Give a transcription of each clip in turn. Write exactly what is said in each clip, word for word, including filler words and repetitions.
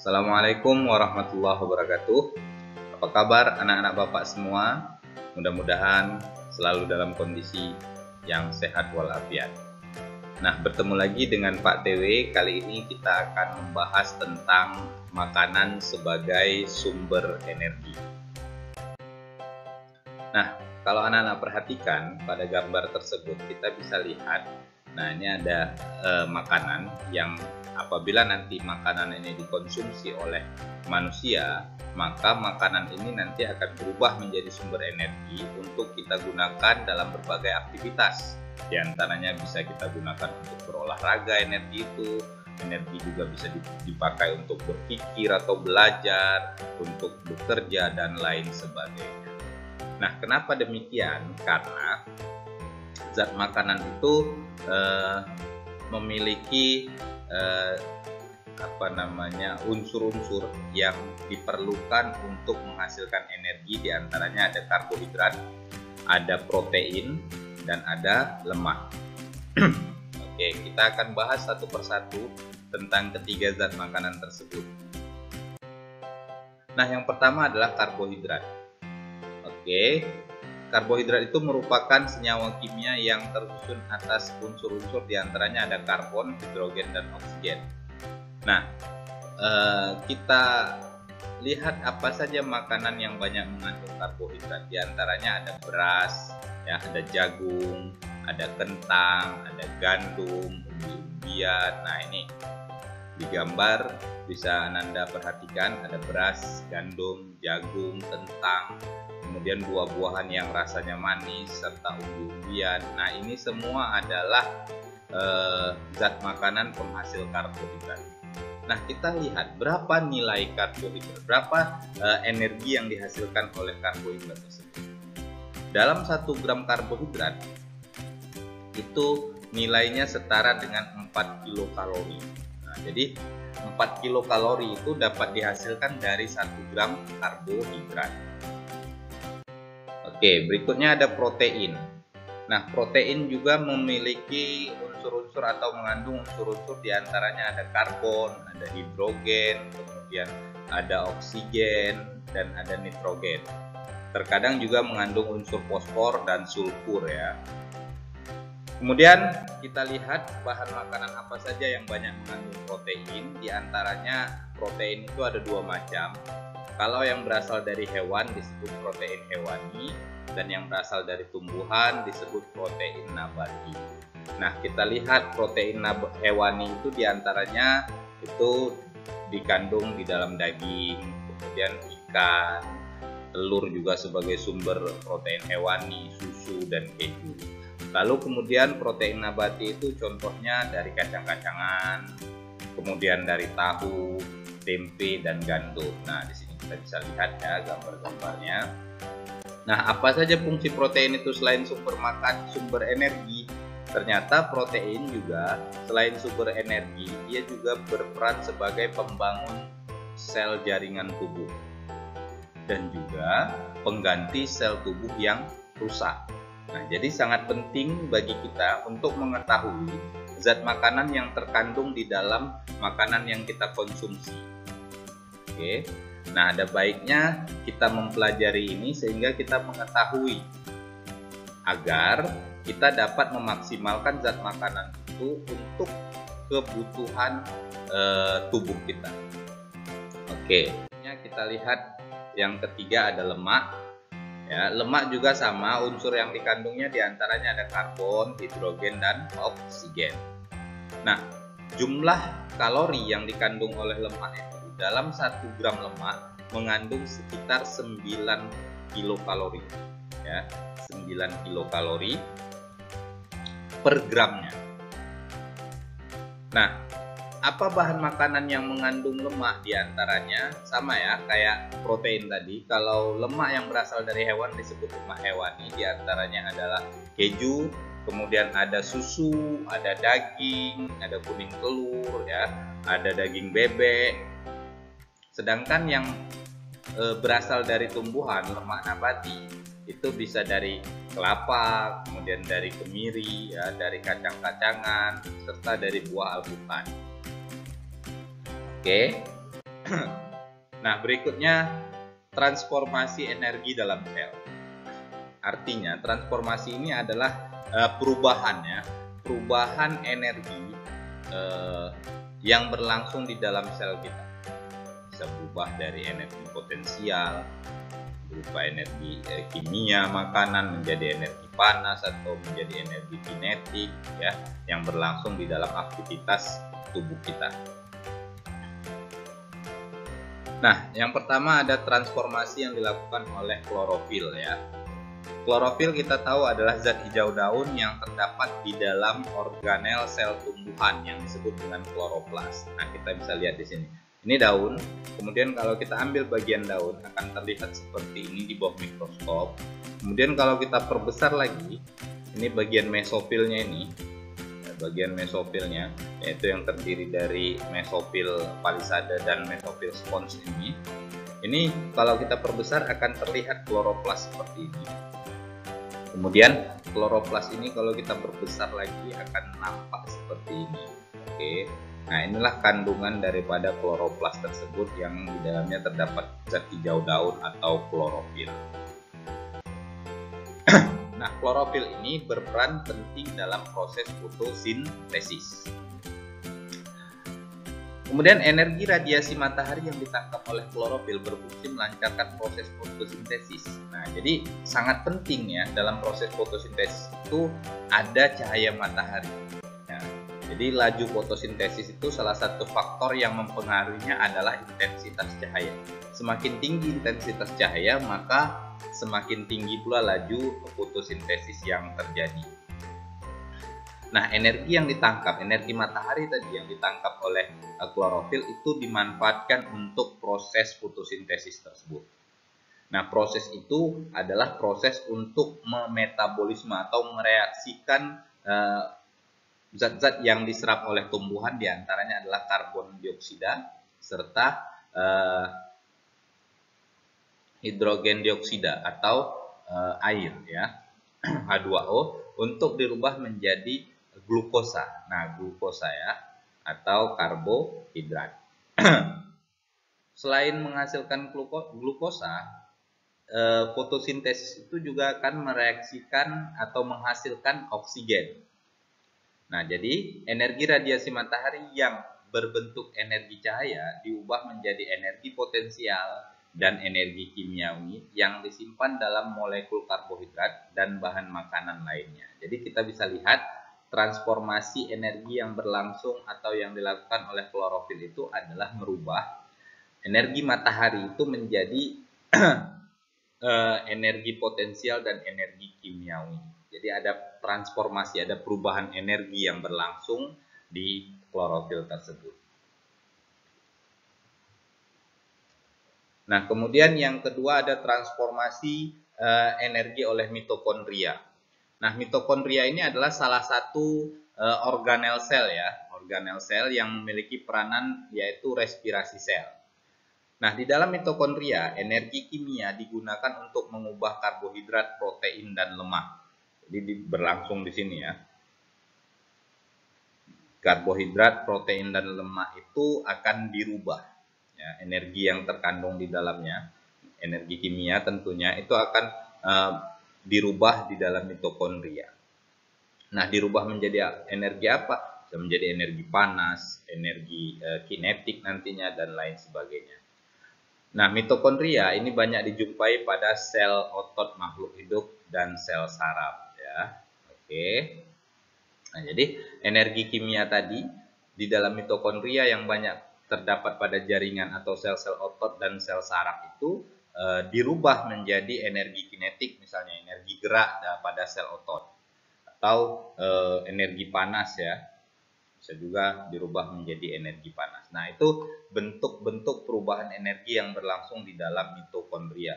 Assalamualaikum warahmatullahi wabarakatuh. Apa kabar anak-anak Bapak semua? Mudah-mudahan selalu dalam kondisi yang sehat walafiat. Nah, bertemu lagi dengan Pak T W. Kali ini kita akan membahas tentang makanan sebagai sumber energi. Nah, kalau anak-anak perhatikan pada gambar tersebut, kita bisa lihat, nah ini ada eh, makanan yang apabila nanti makanan ini dikonsumsi oleh manusia, maka makanan ini nanti akan berubah menjadi sumber energi untuk kita gunakan dalam berbagai aktivitas. Di antaranya bisa kita gunakan untuk berolahraga, energi itu, energi juga bisa dipakai untuk berpikir atau belajar, untuk bekerja dan lain sebagainya. Nah, kenapa demikian? Karena zat makanan itu eh, memiliki Eh, apa namanya unsur-unsur yang diperlukan untuk menghasilkan energi. Diantaranya ada karbohidrat, ada protein, dan ada lemak. Oke, kita akan bahas satu persatu tentang ketiga zat makanan tersebut. Nah, yang pertama adalah karbohidrat. Oke, karbohidrat itu merupakan senyawa kimia yang tersusun atas unsur-unsur, diantaranya ada karbon, hidrogen, dan oksigen. Nah, eh, kita lihat apa saja makanan yang banyak mengandung karbohidrat. Diantaranya ada beras, ya, ada jagung, ada kentang, ada gandum, umbi-umbian. Nah, ini di gambar bisa Anda perhatikan, ada beras, gandum, jagung, kentang, kemudian buah-buahan yang rasanya manis, serta umbi-umbian. Nah, ini semua adalah eh, zat makanan penghasil karbohidrat. Nah, kita lihat berapa nilai karbohidrat, berapa eh, energi yang dihasilkan oleh karbohidrat tersebut. Dalam satu gram karbohidrat itu nilainya setara dengan empat kilokalori. Nah, jadi empat kilokalori itu dapat dihasilkan dari satu gram karbohidrat. Oke, berikutnya ada protein. Nah, protein juga memiliki unsur-unsur atau mengandung unsur-unsur, diantaranya ada karbon, ada hidrogen, kemudian ada oksigen, dan ada nitrogen. Terkadang juga mengandung unsur fosfor dan sulfur, ya. Kemudian kita lihat bahan makanan apa saja yang banyak mengandung protein. Diantaranya protein itu ada dua macam. Kalau yang berasal dari hewan disebut protein hewani, dan yang berasal dari tumbuhan disebut protein nabati. Nah, kita lihat protein hewani itu diantaranya itu dikandung di dalam daging, kemudian ikan, telur juga sebagai sumber protein hewani, susu, dan keju. Lalu kemudian protein nabati itu contohnya dari kacang-kacangan, kemudian dari tahu, tempe, dan gandum. Nah, di sini kita bisa lihat ya gambar-gambarnya. Nah, apa saja fungsi protein itu selain sumber makan, sumber energi? Ternyata protein juga selain sumber energi, dia juga berperan sebagai pembangun sel jaringan tubuh dan juga pengganti sel tubuh yang rusak. Nah, jadi sangat penting bagi kita untuk mengetahui zat makanan yang terkandung di dalam makanan yang kita konsumsi. Oke. Nah, ada baiknya kita mempelajari ini sehingga kita mengetahui agar kita dapat memaksimalkan zat makanan itu untuk kebutuhan e, tubuh kita. Oke, kita lihat yang ketiga ada lemak. Ya, lemak juga sama, unsur yang dikandungnya diantaranya ada karbon, hidrogen, dan oksigen. Nah, jumlah kalori yang dikandung oleh lemak itu dalam satu gram lemak mengandung sekitar sembilan kilokalori, ya, sembilan kilokalori per gramnya. Nah, apa bahan makanan yang mengandung lemak? Diantaranya sama ya, kayak protein tadi. Kalau lemak yang berasal dari hewan disebut lemak hewani, diantaranya adalah keju, kemudian ada susu, ada daging, ada kuning telur, ya, ada daging bebek. Sedangkan yang e, berasal dari tumbuhan, lemak nabati, itu bisa dari kelapa, kemudian dari kemiri, ya, dari kacang-kacangan, serta dari buah alpukat. Oke. Nah, berikutnya transformasi energi dalam sel. Artinya, transformasi ini adalah uh, perubahan ya, perubahan energi uh, yang berlangsung di dalam sel kita. Bisa berubah dari energi potensial, berupa energi eh, kimia makanan menjadi energi panas atau menjadi energi kinetik ya, yang berlangsung di dalam aktivitas tubuh kita. Nah, yang pertama ada transformasi yang dilakukan oleh klorofil ya. Klorofil kita tahu adalah zat hijau daun yang terdapat di dalam organel sel tumbuhan yang disebut dengan kloroplas. Nah, kita bisa lihat di sini. Ini daun, kemudian kalau kita ambil bagian daun akan terlihat seperti ini di bawah mikroskop. Kemudian kalau kita perbesar lagi, ini bagian mesofilnya ini, bagian mesofilnya, yaitu yang terdiri dari mesofil palisada dan mesofil spons ini. Ini kalau kita perbesar akan terlihat kloroplas seperti ini. Kemudian kloroplas ini kalau kita perbesar lagi akan nampak seperti ini. Oke. Nah, inilah kandungan daripada kloroplas tersebut yang di dalamnya terdapat zat hijau daun atau klorofil. Nah, klorofil ini berperan penting dalam proses fotosintesis. Kemudian energi radiasi matahari yang ditangkap oleh klorofil berfungsi melancarkan proses fotosintesis. Nah, jadi sangat penting ya dalam proses fotosintesis itu ada cahaya matahari. Jadi laju fotosintesis itu salah satu faktor yang mempengaruhinya adalah intensitas cahaya. Semakin tinggi intensitas cahaya, maka semakin tinggi pula laju fotosintesis yang terjadi. Nah, energi yang ditangkap, energi matahari tadi yang ditangkap oleh klorofil itu dimanfaatkan untuk proses fotosintesis tersebut. Nah, proses itu adalah proses untuk memetabolisme atau mereaksikan uh, zat-zat yang diserap oleh tumbuhan, diantaranya adalah karbon dioksida serta uh, hidrogen dioksida atau uh, air ya, H dua O, untuk dirubah menjadi glukosa. Nah, glukosa ya, atau karbohidrat. Selain menghasilkan glukosa, uh, fotosintesis itu juga akan mereaksikan atau menghasilkan oksigen. Nah, jadi energi radiasi matahari yang berbentuk energi cahaya diubah menjadi energi potensial dan energi kimiawi yang disimpan dalam molekul karbohidrat dan bahan makanan lainnya. Jadi kita bisa lihat transformasi energi yang berlangsung atau yang dilakukan oleh klorofil itu adalah merubah energi matahari itu menjadi energi potensial dan energi kimiawi. Jadi ada transformasi, ada perubahan energi yang berlangsung di klorofil tersebut. Nah, kemudian yang kedua ada transformasi uh, energi oleh mitokondria. Nah, mitokondria ini adalah salah satu uh, organel sel ya, organel sel yang memiliki peranan yaitu respirasi sel. Nah, di dalam mitokondria, energi kimia digunakan untuk mengubah karbohidrat, protein, dan lemak. Jadi berlangsung di sini ya. Karbohidrat, protein, dan lemak itu akan dirubah. Ya, energi yang terkandung di dalamnya, energi kimia tentunya itu akan uh, dirubah di dalam mitokondria. Nah, dirubah menjadi energi apa? Bisa menjadi energi panas, energi uh, kinetik nantinya, dan lain sebagainya. Nah, mitokondria ini banyak dijumpai pada sel otot makhluk hidup dan sel saraf. Ya, oke. Nah, jadi energi kimia tadi di dalam mitokondria yang banyak terdapat pada jaringan atau sel-sel otot dan sel saraf itu e, dirubah menjadi energi kinetik, misalnya energi gerak pada sel otot, atau e, energi panas ya, bisa juga dirubah menjadi energi panas. Nah, itu bentuk-bentuk perubahan energi yang berlangsung di dalam mitokondria.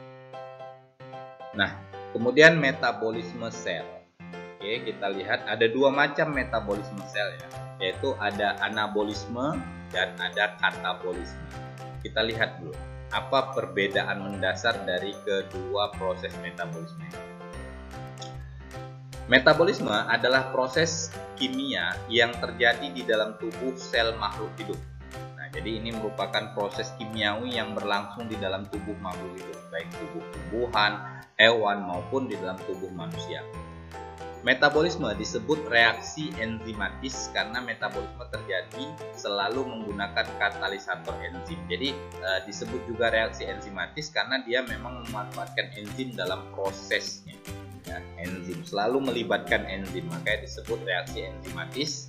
Nah, kemudian metabolisme sel. Oke, kita lihat ada dua macam metabolisme sel ya, yaitu ada anabolisme dan ada katabolisme. Kita lihat dulu, apa perbedaan mendasar dari kedua proses metabolisme. Metabolisme adalah proses kimia yang terjadi di dalam tubuh sel makhluk hidup. Nah, jadi ini merupakan proses kimiawi yang berlangsung di dalam tubuh makhluk hidup, baik tubuh tumbuhan, hewan, maupun di dalam tubuh manusia. Metabolisme disebut reaksi enzimatis karena metabolisme terjadi selalu menggunakan katalisator enzim. Jadi e, disebut juga reaksi enzimatis karena dia memang memanfaatkan enzim dalam prosesnya. Ya, enzim selalu melibatkan enzim, makanya disebut reaksi enzimatis.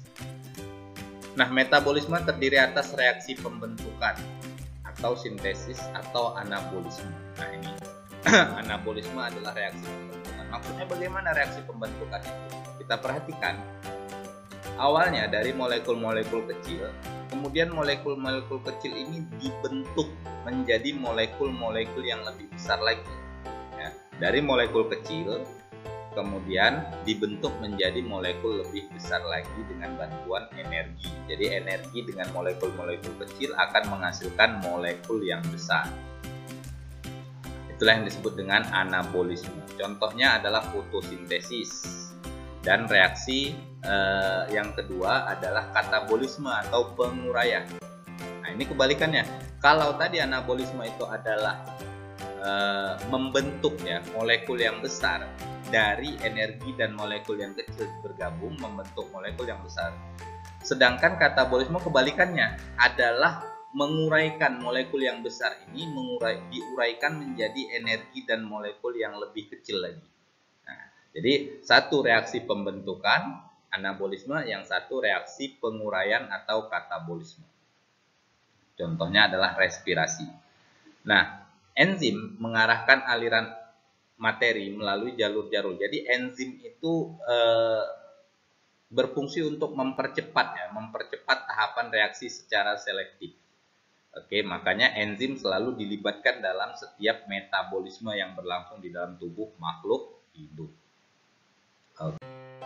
Nah, metabolisme terdiri atas reaksi pembentukan atau sintesis atau anabolisme. Nah, ini anabolisme adalah reaksi pembentukan. Maksudnya bagaimana reaksi pembentukan itu? Kita perhatikan. Awalnya dari molekul-molekul kecil, kemudian molekul-molekul kecil ini dibentuk menjadi molekul-molekul yang lebih besar lagi. Ya, dari molekul kecil, kemudian dibentuk menjadi molekul lebih besar lagi dengan bantuan energi. Jadi energi dengan molekul-molekul kecil akan menghasilkan molekul yang besar. Itulah yang disebut dengan anabolisme. Contohnya adalah fotosintesis. Dan reaksi eh, yang kedua adalah katabolisme atau penguraian. Nah, ini kebalikannya. Kalau tadi anabolisme itu adalah eh, membentuk ya molekul yang besar dari energi dan molekul yang kecil bergabung membentuk molekul yang besar. Sedangkan katabolisme kebalikannya adalah menguraikan molekul yang besar ini mengurai, diuraikan menjadi energi dan molekul yang lebih kecil lagi. Nah, jadi satu reaksi pembentukan anabolisme, yang satu reaksi penguraian atau katabolisme. Contohnya adalah respirasi. Nah, enzim mengarahkan aliran materi melalui jalur-jalur. Jadi enzim itu eh, berfungsi untuk mempercepat ya, mempercepat tahapan reaksi secara selektif. Oke, makanya enzim selalu dilibatkan dalam setiap metabolisme yang berlangsung di dalam tubuh makhluk hidup. Oke.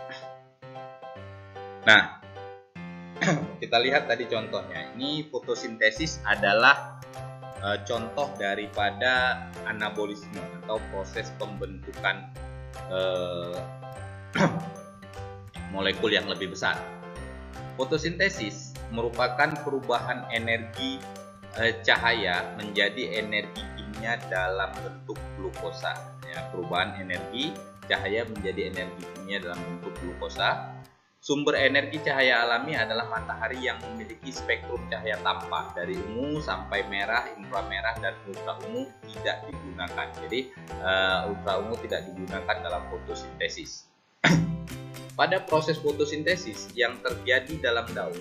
Nah, kita lihat tadi contohnya. Ini fotosintesis adalah e, contoh daripada anabolisme atau proses pembentukan e, molekul yang lebih besar. Fotosintesis merupakan perubahan energi cahaya menjadi energi kimia dalam bentuk glukosa. Ya, perubahan energi cahaya menjadi energi kimia dalam bentuk glukosa. Sumber energi cahaya alami adalah matahari yang memiliki spektrum cahaya tampak dari ungu sampai merah, inframerah, dan ultra ungu tidak digunakan. Jadi uh, ultra ungu tidak digunakan dalam fotosintesis. Pada proses fotosintesis yang terjadi dalam daun,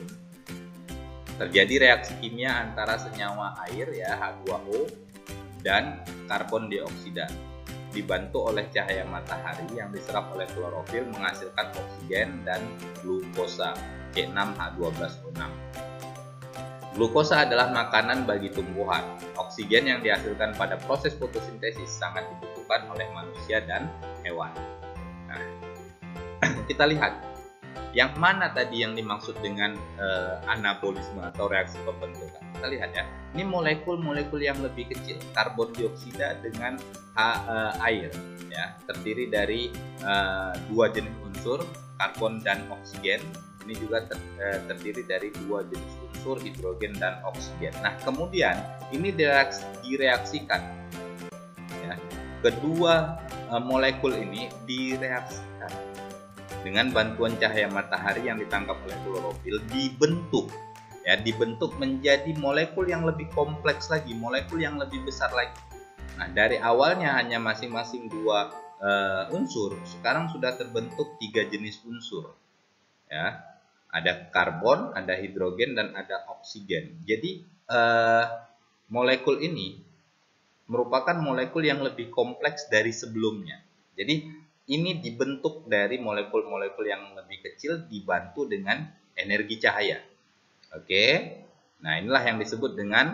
terjadi reaksi kimia antara senyawa air ya H dua O dan karbon dioksida dibantu oleh cahaya matahari yang diserap oleh klorofil menghasilkan oksigen dan glukosa C enam H dua belas O enam. Glukosa adalah makanan bagi tumbuhan. Oksigen yang dihasilkan pada proses fotosintesis sangat dibutuhkan oleh manusia dan hewan. Nah, kita lihat yang mana tadi yang dimaksud dengan uh, anabolisme atau reaksi pembentukan. Kita lihat ya, ini molekul-molekul yang lebih kecil, karbon dioksida dengan H, uh, air, ya, terdiri dari uh, dua jenis unsur, karbon dan oksigen. Ini juga ter, uh, terdiri dari dua jenis unsur, hidrogen dan oksigen. Nah, kemudian ini direaksi, direaksikan, ya, kedua uh, molekul ini direaksikan dengan bantuan cahaya matahari yang ditangkap oleh klorofil, dibentuk ya dibentuk menjadi molekul yang lebih kompleks lagi, molekul yang lebih besar lagi. Nah, dari awalnya hanya masing-masing dua uh, unsur, sekarang sudah terbentuk tiga jenis unsur. Ya, ada karbon, ada hidrogen, dan ada oksigen. Jadi uh, molekul ini merupakan molekul yang lebih kompleks dari sebelumnya. Jadi ini dibentuk dari molekul-molekul yang lebih kecil dibantu dengan energi cahaya. Oke, nah inilah yang disebut dengan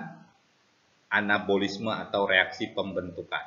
anabolisme atau reaksi pembentukan.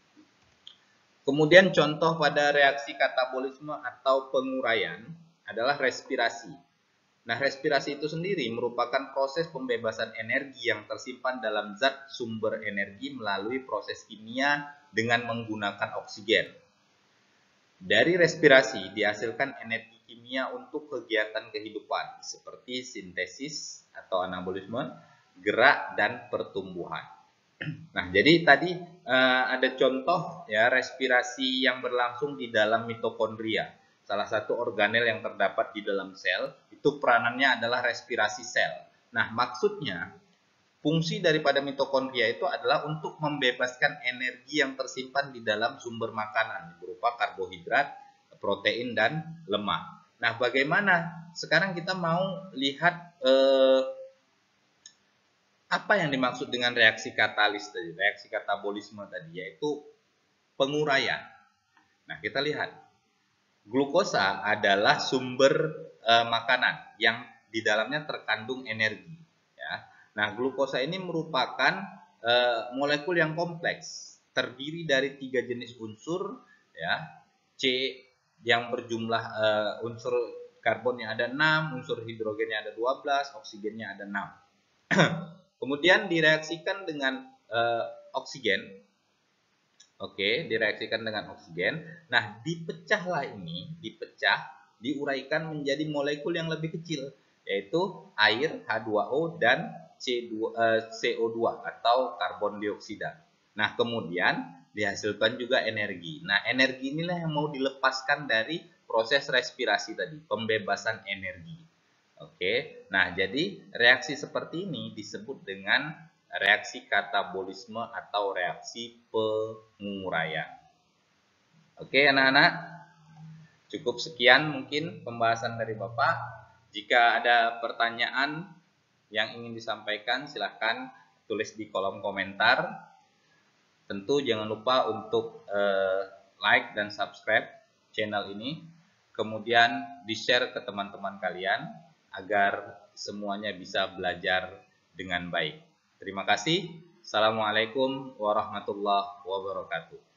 Kemudian contoh pada reaksi katabolisme atau penguraian adalah respirasi. Nah, respirasi itu sendiri merupakan proses pembebasan energi yang tersimpan dalam zat sumber energi melalui proses kimia dengan menggunakan oksigen. Dari respirasi dihasilkan energi kimia untuk kegiatan kehidupan seperti sintesis atau anabolisme, gerak, dan pertumbuhan. Nah, jadi tadi uh, ada contoh ya respirasi yang berlangsung di dalam mitokondria. Salah satu organel yang terdapat di dalam sel, itu peranannya adalah respirasi sel. Nah, maksudnya fungsi daripada mitokondria itu adalah untuk membebaskan energi yang tersimpan di dalam sumber makanan berupa karbohidrat, protein, dan lemak. Nah, bagaimana? Sekarang kita mau lihat eh, apa yang dimaksud dengan reaksi katalis tadi, reaksi katabolisme tadi, yaitu penguraian. Nah, kita lihat. Glukosa adalah sumber e, makanan yang di dalamnya terkandung energi. Ya. Nah, glukosa ini merupakan e, molekul yang kompleks, terdiri dari tiga jenis unsur, ya, C yang berjumlah e, unsur karbonnya ada enam, unsur hidrogennya ada dua belas, oksigennya ada enam. Kemudian direaksikan dengan e, oksigen. Oke, direaksikan dengan oksigen. Nah, dipecahlah ini, dipecah, diuraikan menjadi molekul yang lebih kecil, yaitu air H dua O dan C O dua atau karbon dioksida. Nah, kemudian dihasilkan juga energi. Nah, energi inilah yang mau dilepaskan dari proses respirasi tadi, pembebasan energi. Oke, nah jadi reaksi seperti ini disebut dengan reaksi katabolisme atau reaksi penguraian. Oke anak-anak, cukup sekian mungkin pembahasan dari Bapak. Jika ada pertanyaan yang ingin disampaikan, silahkan tulis di kolom komentar. Tentu jangan lupa untuk eh, like dan subscribe channel ini. Kemudian di-share ke teman-teman kalian agar semuanya bisa belajar dengan baik. Terima kasih. Assalamualaikum warahmatullahi wabarakatuh.